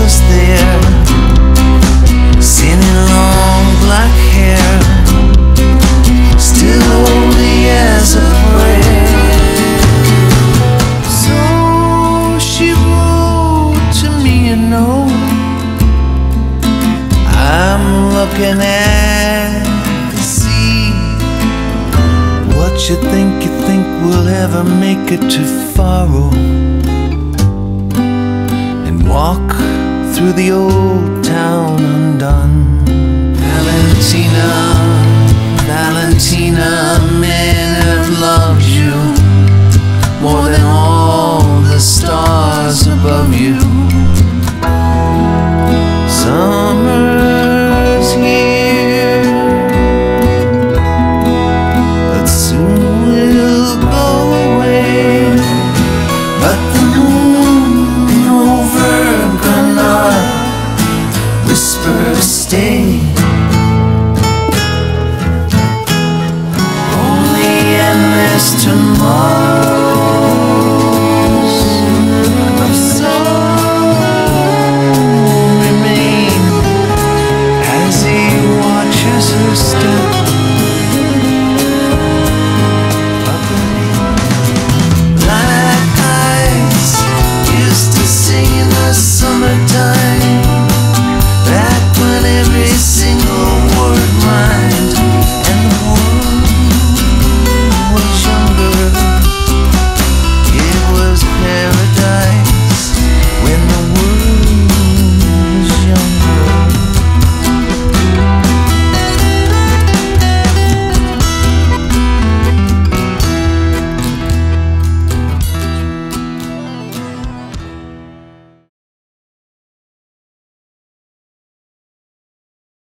was there, singing long black hair, still holy as a prayer. So she wrote to me a note. I'm looking at the sea. What you think we'll ever make it to Faro and walk through the old town undone? Valentina.